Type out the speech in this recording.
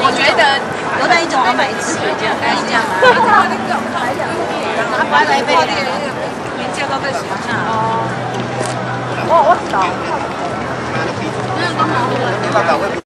我觉得有那一种，我买一支这样，大概是这样吗？拿来一杯，连这都被喜欢上。哦，我知道。